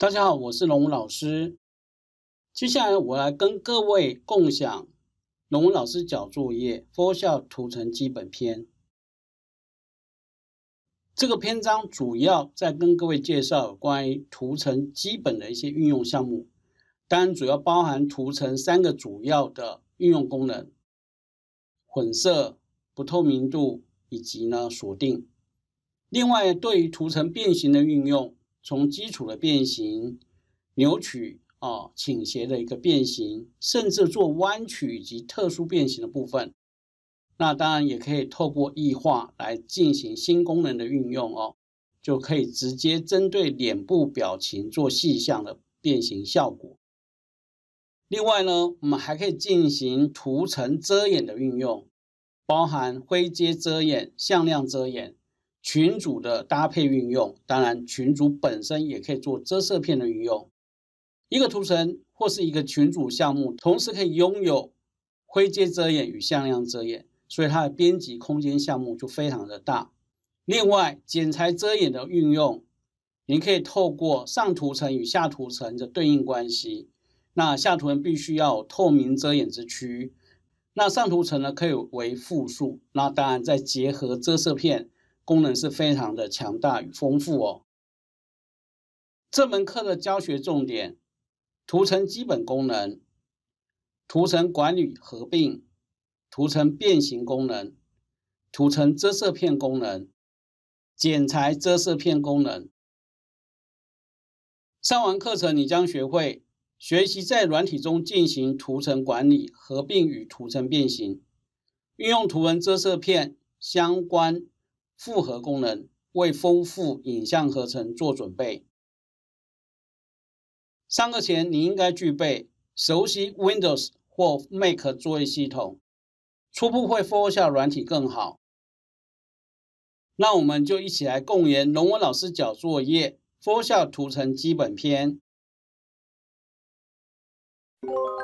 大家好，我是龙文老师。接下来我来跟各位共享龙文老师讲作业 Photoshop 图层基本篇。这个篇章主要在跟各位介绍有关于图层基本的一些运用项目，当然主要包含图层3个主要的运用功能：混色、不透明度以及锁定。另外，对于图层变形的运用，从基础的变形、扭曲、倾斜的一个变形，甚至做弯曲以及特殊变形的部分，那当然也可以透过异化来进行新功能的运用就可以直接针对脸部表情做细项的变形效果。另外呢，我们还可以进行图层遮掩的运用，包含灰阶遮掩、向量遮掩、群组的搭配运用，当然群组本身也可以做遮色片的运用。一个图层或是一个群组项目，同时可以拥有灰阶遮掩与向量遮掩，所以它的编辑空间项目就非常的大。另外，剪裁遮掩的运用，你可以透过上图层与下图层的对应关系，那下图层必须要有透明遮掩之区，那上图层呢可以为复数，那当然再结合遮色片，功能是非常的强大与丰富这门课的教学重点：图层基本功能、图层管理合并、图层变形功能、图层遮色片功能、剪裁遮色片功能。上完课程，你将学会学习在软体中进行图层管理、合并与图层变形，运用图层遮色片相关复合功能，为丰富影像合成做准备。上课前，你应该具备熟悉 Windows 或 Mac 作业系统，初步会 Photoshop 软体更好。那我们就一起来共研龙文老师讲作业 Photoshop 图层基本篇。